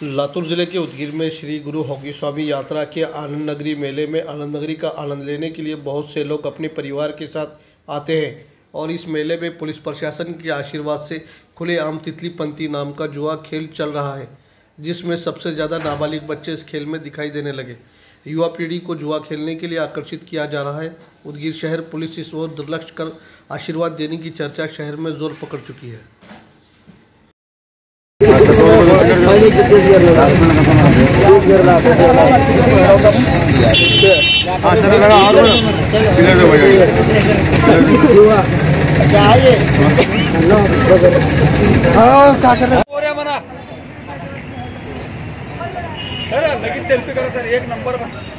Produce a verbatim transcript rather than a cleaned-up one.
लातूर जिले के उदगीर में श्री गुरु हॉकी स्वामी यात्रा के आनंद नगरी मेले में आनंद नगरी का आनंद लेने के लिए बहुत से लोग अपने परिवार के साथ आते हैं और इस मेले में पुलिस प्रशासन के आशीर्वाद से खुलेआम तितली पंती नाम का जुआ खेल चल रहा है, जिसमें सबसे ज़्यादा नाबालिग बच्चे इस खेल में दिखाई देने लगे। युवा पीढ़ी को जुआ खेलने के लिए आकर्षित किया जा रहा है। उदगीर शहर पुलिस इस ओर दुर्लक्ष्य कर आशीर्वाद देने की चर्चा शहर में जोर पकड़ चुकी है। लगेच सेल्फी करा सर, एक नंबर बस।